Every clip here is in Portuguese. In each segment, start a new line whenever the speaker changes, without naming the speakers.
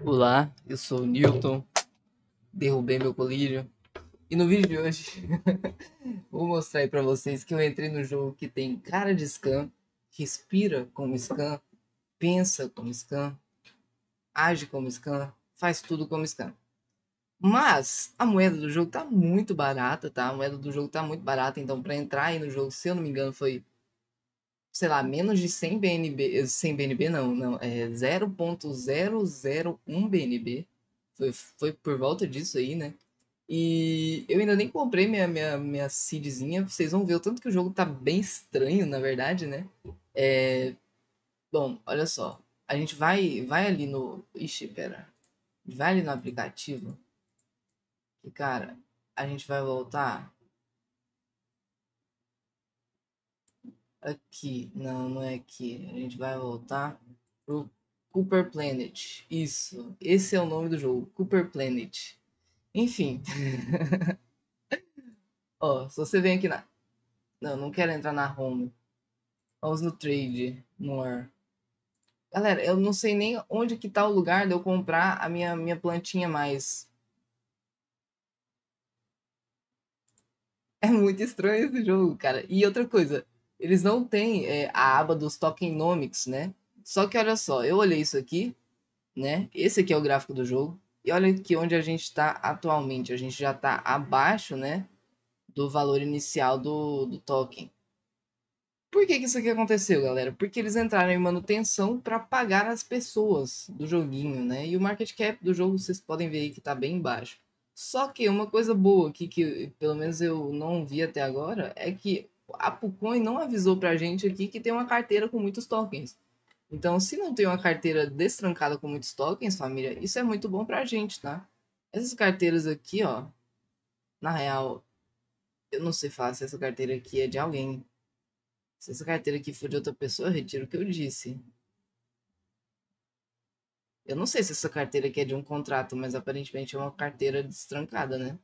Olá, eu sou o Newton, derrubei meu colírio e no vídeo de hoje vou mostrar aí pra vocês que eu entrei no jogo que tem cara de scam, respira como scam, pensa como scam, age como scam, faz tudo como scam. Mas a moeda do jogo tá muito barata, tá? A moeda do jogo tá muito barata, então pra entrar aí no jogo, se eu não me engano, foi, sei lá, menos de 100 BNB, 100 BNB não, é 0.001 BNB. Foi por volta disso aí, né? E eu ainda nem comprei minha seedzinha. Vocês vão ver o tanto que o jogo tá bem estranho, na verdade, né? É, bom, olha só. A gente vai ali no. Ixi, pera. Vai ali no aplicativo. E, cara, a gente vai voltar aqui. Não, não é aqui. A gente vai voltar pro Cooper Planet. Isso. Esse é o nome do jogo. Cooper Planet. Enfim. Ó, se você vem aqui na. Não, não quero entrar na home. Vamos no trade. More. Galera, eu não sei nem onde que tá o lugar de eu comprar a minha plantinha mais. É muito estranho esse jogo, cara. E outra coisa, eles não têm a aba dos tokenomics, né? Só que olha só, eu olhei isso aqui, né? Esse aqui é o gráfico do jogo. E olha aqui onde a gente está atualmente. A gente já está abaixo, né? Do valor inicial do token. Por que que isso aqui aconteceu, galera? Porque eles entraram em manutenção para pagar as pessoas do joguinho, né? E o market cap do jogo vocês podem ver aí que tá bem baixo. Só que uma coisa boa aqui que pelo menos eu não vi até agora é que a Pucoin não avisou pra gente aqui que tem uma carteira com muitos tokens. Então, se não tem uma carteira destrancada com muitos tokens, família, isso é muito bom pra gente, tá? Essas carteiras aqui, ó, na real, eu não sei falar se essa carteira aqui é de alguém. Se essa carteira aqui for de outra pessoa, eu retiro o que eu disse. Eu não sei se essa carteira aqui é de um contrato, mas aparentemente é uma carteira destrancada, né?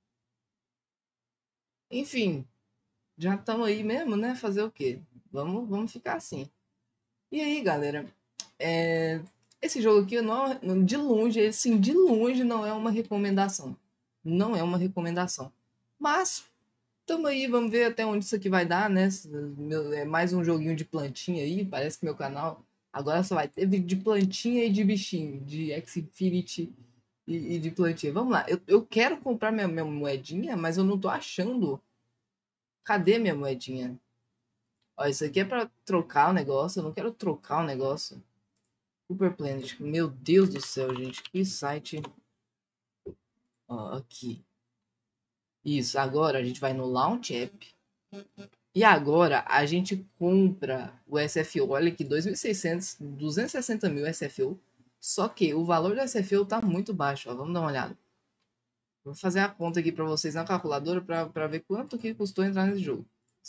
Enfim, já estamos aí mesmo, né? Fazer o quê? Vamos ficar assim. E aí, galera, é, esse jogo aqui, de longe, assim, de longe não é uma recomendação. Não é uma recomendação. Mas, tamo aí, vamos ver até onde isso aqui vai dar, né? É mais um joguinho de plantinha aí. Parece que meu canal agora só vai ter vídeo de plantinha e de bichinho, de Xfinity e de plantinha. Vamos lá, eu quero comprar minha moedinha, mas eu não tô achando. Cadê minha moedinha? Ó, isso aqui é pra trocar o negócio. Eu não quero trocar o negócio. Super Planet. Meu Deus do céu, gente. Que site. Ó, aqui. Isso, agora a gente vai no Launch App. E agora a gente compra o SFO. Olha aqui, 2.600, 260 mil SFO. Só que o valor do SFO tá muito baixo. Ó, vamos dar uma olhada. Vou fazer a conta aqui para vocês na calculadora para ver quanto que custou entrar nesse jogo.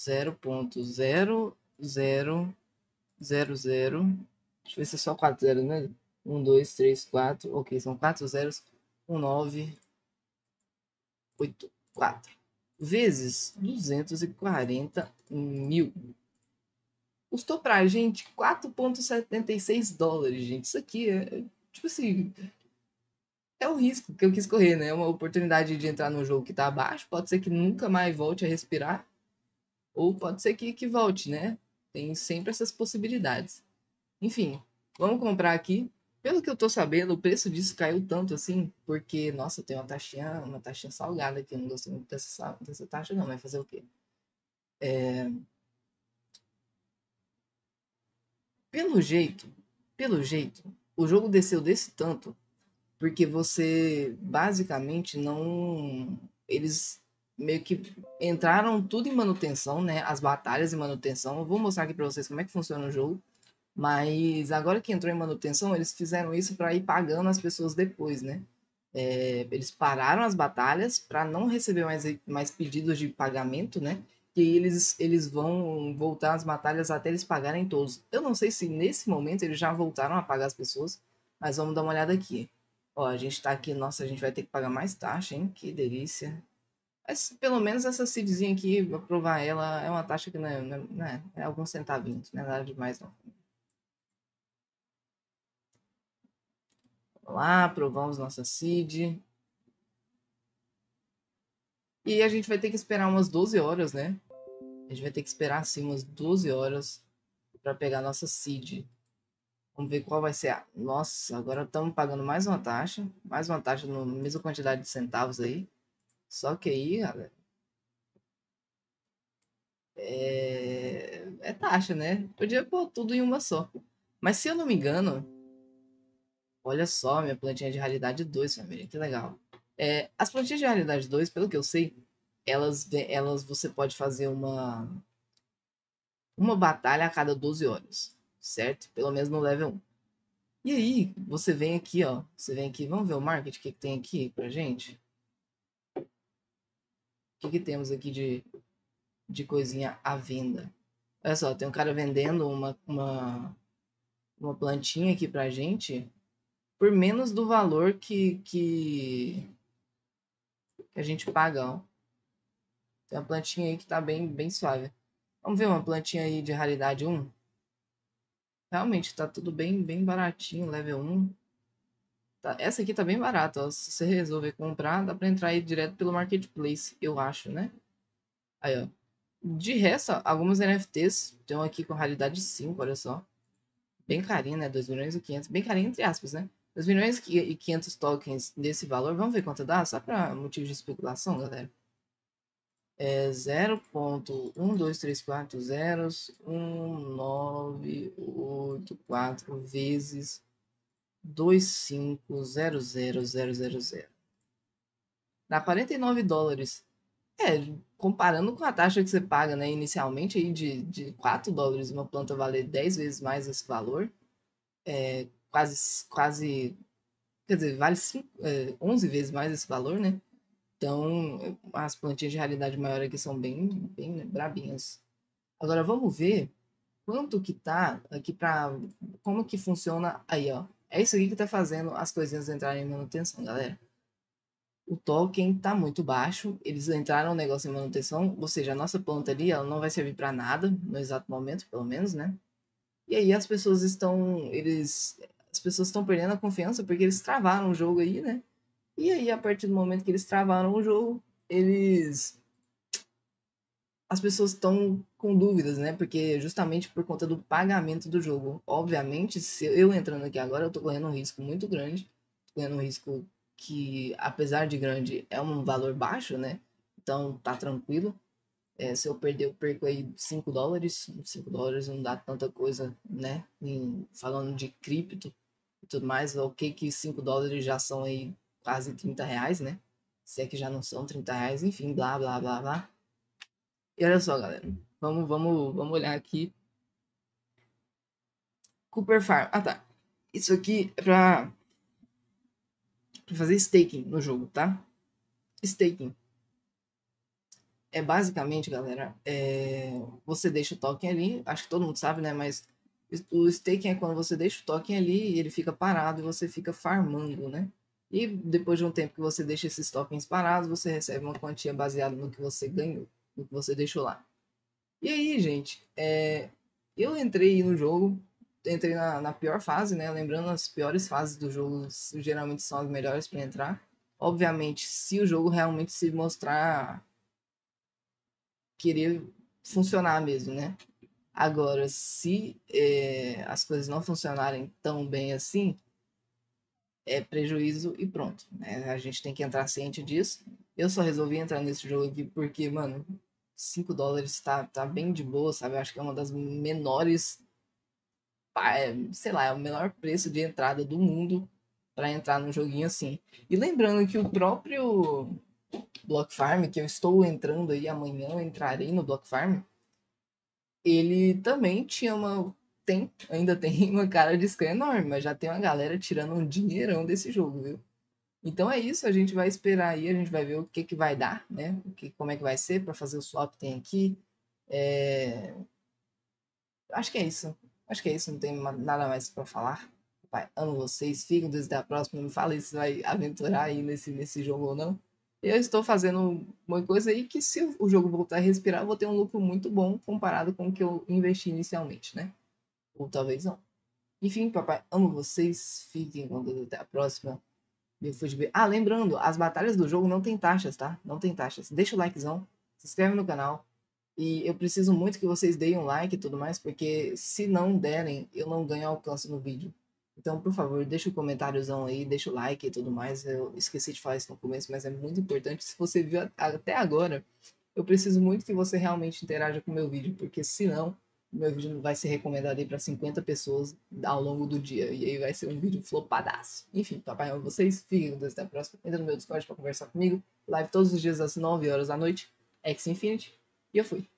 0.0000. Deixa eu ver se é só 4 zeros, né? 1, 2, 3, 4. Ok, são 4 zeros. 1984 vezes 240 mil. Custou pra gente 4,76 dólares, gente. Isso aqui é, tipo assim, é o risco que eu quis correr, né? É uma oportunidade de entrar num jogo que tá abaixo. Pode ser que nunca mais volte a respirar. Ou pode ser que volte, né? Tem sempre essas possibilidades. Enfim, vamos comprar aqui. Pelo que eu tô sabendo, o preço disso caiu tanto assim, porque, nossa, tem uma taxinha salgada aqui. Eu não gostei muito dessa taxa, não, mas fazer o quê? Pelo jeito, pelo jeito, o jogo desceu desse tanto, porque você basicamente não. Eles meio que entraram tudo em manutenção, né? As batalhas em manutenção. Eu vou mostrar aqui pra vocês como é que funciona o jogo. Mas agora que entrou em manutenção, eles fizeram isso para ir pagando as pessoas depois, né? Eles pararam as batalhas para não receber mais pedidos de pagamento, né? E eles vão voltar as batalhas até eles pagarem todos. Eu não sei se nesse momento eles já voltaram a pagar as pessoas, mas vamos dar uma olhada aqui. Ó, a gente tá aqui, nossa, a gente vai ter que pagar mais taxa, hein? Que delícia. Mas pelo menos essa seedzinha aqui, pra provar ela, é uma taxa que não é alguns centavinhos, não é nada demais não. Vamos lá, aprovamos nossa seed. E a gente vai ter que esperar umas 12 horas, né? A gente vai ter que esperar assim umas 12 horas para pegar nossa seed. Vamos ver qual vai ser a. Nossa, agora estamos pagando mais uma taxa. Mais uma taxa na mesma quantidade de centavos aí. Só que aí, galera, é taxa, né? Podia pôr tudo em uma só. Mas se eu não me engano, olha só, minha plantinha de realidade 2, família, que legal. As plantinhas de realidade 2, pelo que eu sei, elas você pode fazer uma batalha a cada 12 horas, certo? Pelo menos no level 1. E aí, você vem aqui, ó. Você vem aqui, vamos ver o market, o que tem aqui pra gente? O que temos aqui de coisinha à venda? Olha só, tem um cara vendendo uma plantinha aqui pra gente por menos do valor que a gente paga, ó. Tem uma plantinha aí que tá bem suave. Vamos ver uma plantinha aí de raridade 1. Realmente tá tudo bem baratinho, level 1. Tá, essa aqui tá bem barata, ó. Se você resolver comprar, dá pra entrar aí direto pelo Marketplace, eu acho, né? Aí, ó. De resto, algumas NFTs estão aqui com raridade 5, olha só. Bem carinho, né? 2 milhões e 500. Bem carinho, entre aspas, né? 2 milhões e 500 tokens desse valor. Vamos ver quanto dá? Só para motivo de especulação, galera. É 0.123401984 vezes 2500000. Dá US$ 49. Comparando com a taxa que você paga, né, inicialmente aí de US$ 4, uma planta valer 10 vezes mais esse valor, quase, quer dizer, vale 11 vezes mais esse valor, né? Então, as plantinhas de realidade maior aqui são bem brabinhas. Agora, vamos ver quanto que tá aqui para como que funciona aí, ó. É isso aqui que tá fazendo as coisinhas entrarem em manutenção, galera. O token tá muito baixo, eles entraram no negócio em manutenção, ou seja, a nossa planta ali, ela não vai servir para nada no exato momento, pelo menos, né? E aí as pessoas estão perdendo a confiança porque eles travaram o jogo aí, né? E aí, a partir do momento que eles travaram o jogo, eles. As pessoas estão com dúvidas, né? Porque justamente por conta do pagamento do jogo. Obviamente, se eu entrando aqui agora, eu tô correndo um risco muito grande. Tô correndo um risco que, apesar de grande, é um valor baixo, né? Então tá tranquilo. Se eu perder, eu perco aí US$ 5. US$ 5 não dá tanta coisa, né? Falando de cripto e tudo mais, ok que US$ 5 já são aí quase R$ 30, né? Se é que já não são R$ 30, enfim, blá, blá, blá, blá. E olha só, galera, vamos olhar aqui. Cooper Farm. Ah, tá. Isso aqui é pra fazer staking no jogo, tá? Staking. É basicamente, galera, você deixa o token ali, acho que todo mundo sabe, né? Mas o staking é quando você deixa o token ali e ele fica parado e você fica farmando, né? E depois de um tempo que você deixa esses tokens parados, você recebe uma quantia baseada no que você ganhou, no que você deixou lá. E aí, gente, eu entrei no jogo, entrei na pior fase, né? Lembrando, as piores fases do jogo geralmente são as melhores para entrar. Obviamente, se o jogo realmente se mostrar querer funcionar mesmo, né? Agora, se as coisas não funcionarem tão bem assim, é prejuízo e pronto, né? A gente tem que entrar ciente disso. Eu só resolvi entrar nesse jogo aqui porque, mano, US$ 5 tá bem de boa, sabe? Eu acho que é uma das menores, sei lá, é o menor preço de entrada do mundo para entrar num joguinho assim. E lembrando que o próprio Block Farm, que eu estou entrando aí amanhã, eu entrarei no Block Farm, ele também tinha ainda tem uma cara de scan enorme, mas já tem uma galera tirando um dinheirão desse jogo, viu? Então é isso, a gente vai esperar aí, a gente vai ver o que que vai dar, né? Como é que vai ser para fazer o swap tem aqui. É... Acho que é isso. Acho que é isso, não tem nada mais para falar. Pai, amo vocês, fiquem desde a próxima. Me fala se vai aventurar aí nesse jogo ou não. Eu estou fazendo uma coisa aí que, se o jogo voltar a respirar, eu vou ter um lucro muito bom comparado com o que eu investi inicialmente, né? Ou talvez não. Enfim, papai, amo vocês. Fiquem com Deus. Até a próxima. Ah, lembrando, as batalhas do jogo não tem taxas, tá? Não tem taxas. Deixa o likezão, se inscreve no canal. E eu preciso muito que vocês deem um like e tudo mais, porque se não derem, eu não ganho alcance no vídeo. Então, por favor, deixa o comentáriozão aí, deixa o like e tudo mais. Eu esqueci de falar isso no começo, mas é muito importante. Se você viu até agora, eu preciso muito que você realmente interaja com o meu vídeo, porque senão o meu vídeo vai ser recomendado aí para 50 pessoas ao longo do dia. E aí vai ser um vídeo flopadaço. Enfim, papai amo vocês. Fiquem com Deus, até a próxima. Entra no meu Discord para conversar comigo. Live todos os dias às 9 horas da noite. X Infinity. E eu fui.